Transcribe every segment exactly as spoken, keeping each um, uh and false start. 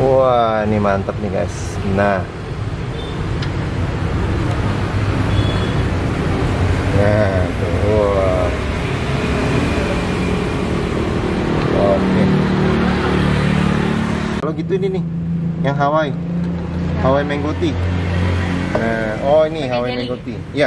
Wah, ini mantap nih guys. Nah, nah tuh. Wah. Oke. Kalau gitu ini nih, yang Hawaii, Hawaii mango tea. Nah, oh ini Hawaii mango tea. Iya.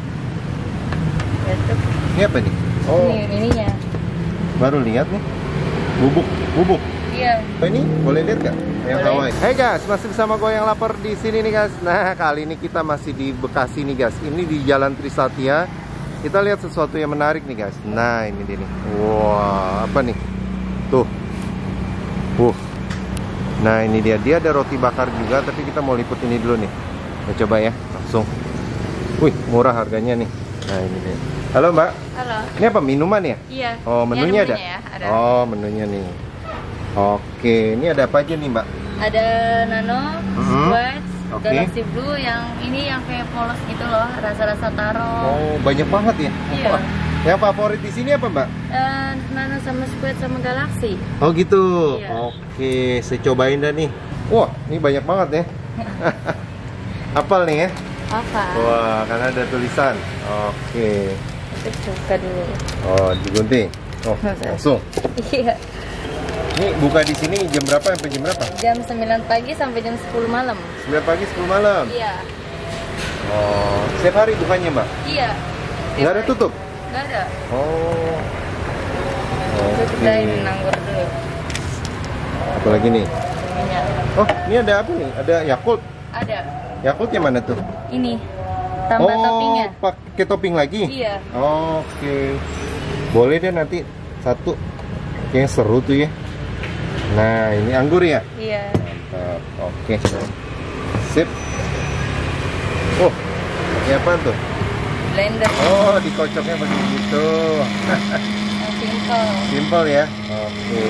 Ini apa nih? Oh, ini ininya. Baru lihat nih. Bubuk, bubuk. Iya. Oh, ini boleh lihat gak? Yang Boleh. Hawaii. Hey guys, masih bersama gue yang lapar di sini nih guys. Nah, kali ini kita masih di Bekasi nih guys. Ini di Jalan Trisatya. Kita lihat sesuatu yang menarik nih guys. Nah, ini dia nih. Wah, apa nih? Tuh. Uh. Nah, ini dia. Dia ada roti bakar juga, tapi kita mau liput ini dulu nih. Kita coba ya, langsung. Wih, murah harganya nih. Nah, ini dia. Halo Mbak. Halo. Ini apa, minuman ya? Iya. Oh, menunya ada? Ya, ada. Oh, menunya nih. Oke, ini ada apa aja nih Mbak? Ada nano, Mhm. squash, Oke. galaxy blue, yang ini yang kayak polos gitu loh, rasa-rasa taro. Oh, banyak banget ya? Iya. Wah, yang favorit di sini apa Mbak? Eh, nano sama squash sama galaxy. Oh gitu. Iya. Oke, saya cobain dah nih. Wah, ini banyak banget ya. Apal nih ya? Apa? Wah, karena ada tulisan. Oke. Kita buka dulu. Oh, digunting. Oh, langsung. Iya. Ini buka di sini jam berapa sampai jam berapa? Jam sembilan pagi sampai jam sepuluh malam. sembilan pagi, sepuluh malam. Iya. Oh, setiap hari bukannya Mbak? Iya. Nggak ada tutup? Nggak ada. Oh. Itu kita ini nganggur dulu. Apa lagi nih? Minyak. Oh, ini ada apa nih? Ada Yakult. Ada. Yakult yang mana tuh? Ini. Tambah oh, toppingnya. pakai topping lagi? Iya. Oke. Boleh deh nanti satu. Kayaknya seru tuh ya. Nah, ini anggur ya? Iya. Mantap. Oke. Sip. Oh, pakai apa tuh? Blender. Oh, dikocoknya begitu. Yang simple. Simple ya. Oke.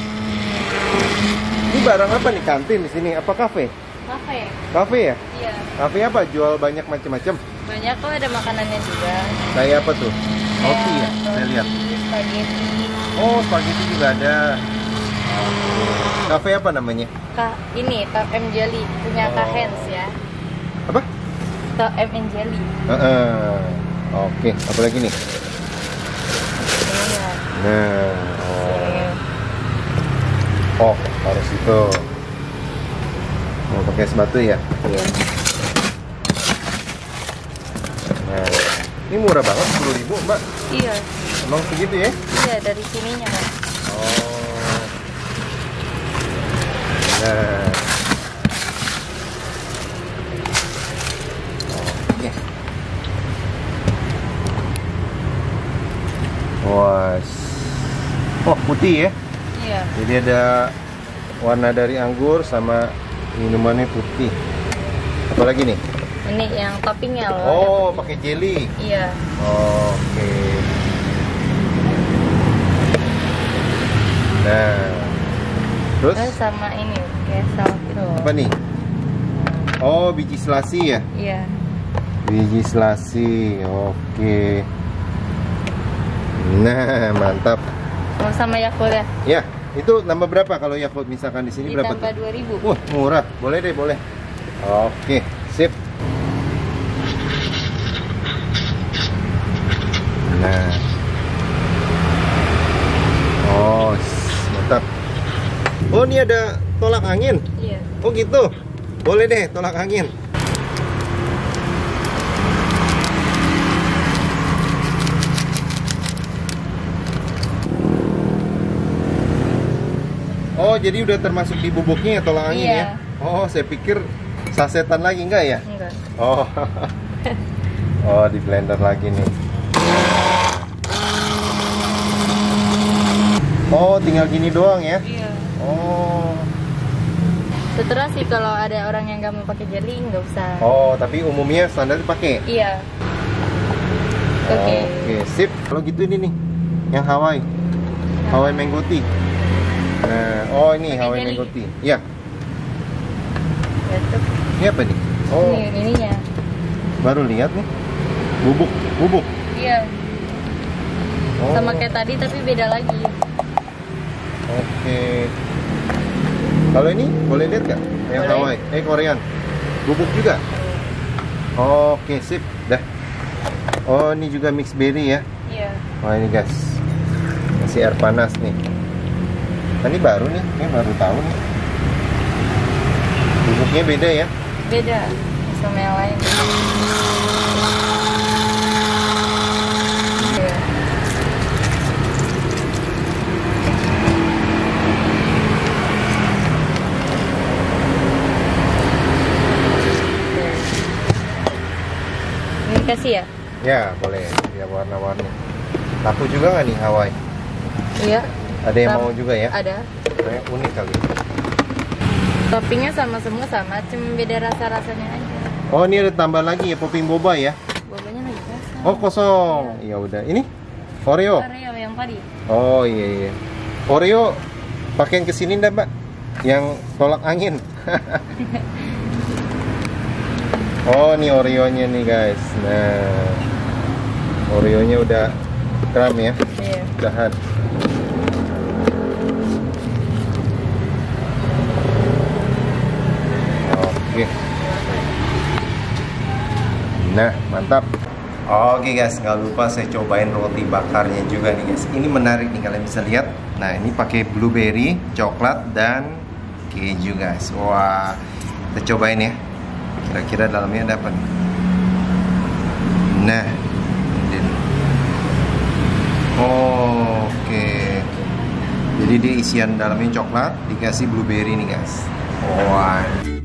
Ini barang apa nih, kantin di sini? Apa kafe? Kafe. Kafe ya? Iya. Kafe apa? Jual banyak macam-macam. Banyak kok, ada makanannya juga. Kayak apa tuh? Roti ya? Kayak Saya lihat. roti, spaghetti. Oh, spaghetti juga ada. Kafe apa namanya? Kak, ini Top M Jelly punya Oh. Kak Hens ya. Apa? Top M and Jelly. Heeh. Oke, apa lagi nih? Ini ya. Nah, oh, oh harus itu. Mau pakai sepatu ya? Iya. Nah, ini murah banget, sepuluh ribu Mbak. Iya. Emang segitu ya? Iya, dari sininya kan. Oh. Nah. Oke. Wah. Oh, putih ya? Iya. Jadi ada warna dari anggur sama minumannya putih. Apalagi nih? Ini yang toppingnya loh. Oh, pakai jelly. Iya. Oke. Nah. Terus Terus sama ini kesal gitu. apa nih? Oh, biji selasi ya? Iya. Biji selasi. Oke. Nah, mantap. Mau sama Yakult ya? Ya, itu nambah berapa kalau Yakult misalkan di sini berapa Ditambah tuh? dua ribu. Wah, murah. Boleh deh, boleh. Oke, sip. Nah. Oh, mantap. Oh, ini ada tolak angin. Iya. Oh gitu. Boleh deh tolak angin. Oh, jadi udah termasuk di bubuknya ya tolak angin Iya. ya? Oh, saya pikir sasetan lagi enggak ya? Enggak. Oh. Oh, di blender lagi nih. Oh, tinggal gini doang ya? Iya. Oh. Setelah sih kalau ada orang yang nggak mau pakai jelly nggak usah. Oh, tapi umumnya standar pakai. Iya. Oke. Oke, sip. Kalau gitu ini nih, yang Hawaii, Hawaii mango tea. Nah, oh ini Pakai Hawaii jelly. mango tea. Iya. Gitu. Ini apa nih? Oh, Ini ininya. baru lihat nih. Bubuk, bubuk. Iya. Oh, Sama kayak tadi tapi beda lagi. Oke. Kalau ini boleh lihat nggak? Yang Boleh. Hawaii, eh Korean. Bubuk juga. Oke, sip. Dah. Oh, ini juga mix berry ya. Iya. Wah, ini guys. Masih air panas nih. Nah, ini baru nih, ini baru tahu nih. Bubuknya beda ya. Beda sama yang lain. Iya. Ini kasih ya? Ya, boleh. Ya, warna-warni. Laku juga nggak nih Hawaii? Iya. Ada yang Sam- mau juga ya? Ada. Kayak unik kali. Toppingnya sama semua sama, cuma beda rasa-rasanya aja. Oh, ini ada tambah lagi ya, popping boba ya? Bobanya lagi kosong. Oh, kosong. Ya udah. Ini Oreo. Oreo yang tadi. Oh, iya iya. Oreo pakein ke sini dah, Mbak. Yang tolak angin. Oh, ini Oreonya nih, guys. Nah. Oreonya udah kram ya. Iya. Udahan. Oke. Nah, mantap. Oke guys, nggak lupa saya cobain roti bakarnya juga nih guys. Ini menarik nih, kalian bisa lihat. Nah, ini pakai blueberry, coklat, dan keju guys. Wah, kita cobain ya. Kira-kira dalamnya ada apa nih? Nah, ini nih. Oke. Jadi dia isian dalamnya coklat, dikasih blueberry nih guys. Wah.